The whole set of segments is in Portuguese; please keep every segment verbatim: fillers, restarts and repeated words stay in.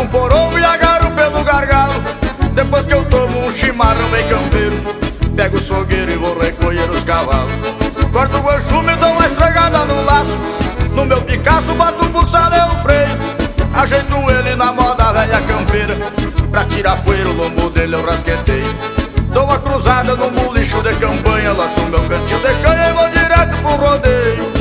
porongo e agarro pelo gargalo. Depois que eu tomo um chimarrão bem campeiro, pego o sogueiro e vou recolher os cavalos. Corto o guanchume e dou uma esfregada no laço. No meu Picasso bato o buçal e o freio. Ajeito ele na moda velha campeira, pra tirar poeira o lombo dele eu rasqueteio. Dou uma cruzada no mulicho de campanha, lá no meu cantinho de canha e vou direto pro rodeio.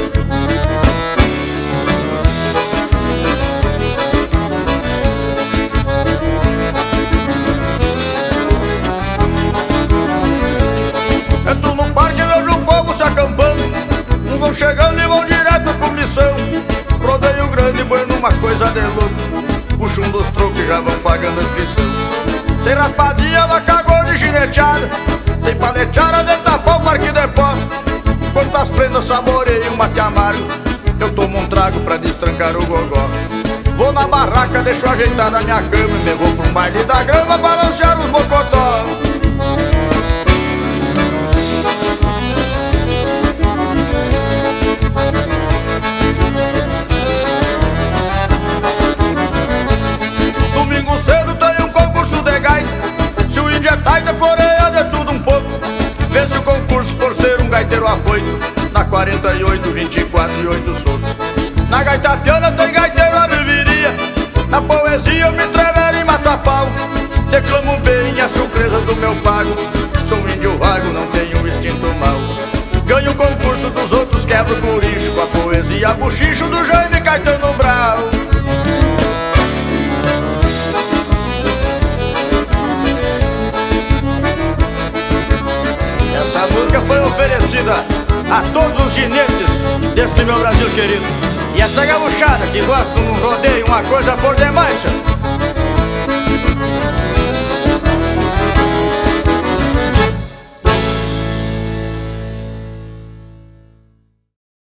Entro no parque e vejo o povo se acampando. Uns vão chegando e vão direto pro missão. Rodeio grande, bueno, uma coisa de louco. Puxo um dos trocos e já vão pagando a inscrição. Tem raspadinha, vaca gorda e gineteada. Tem paleteada de tapar o parque de pó. Enquanto as prendas saboreiam um mate amargo, eu tomo um trago pra destrancar o gogó. Vou na barraca, deixo ajeitada a minha cama e me vou pra um baile da grama balancear os mocotó. Domingo cedo tem um concurso de gaita. Se o índio é taita, floreia de tudo um pouco. Vence o concurso por ser um gaiteiro afoito. Na quarenta e oito, vinte e quatro e oito solto. Na gaitatiana tem gaiteiro a reviria. Na poesia eu me entrevero e mato a pau. Declamo bem as chucresas do meu pago. Sou um índio vago, não tenho instinto mau. Ganho o concurso dos outros, quebro o curicho. Com a poesia buchicho do Jaime Caetano Brau. Essa música foi oferecida a todos os ginetes deste meu Brasil querido. E esta gaúchada que gosta de um rodeio, uma coisa por demais.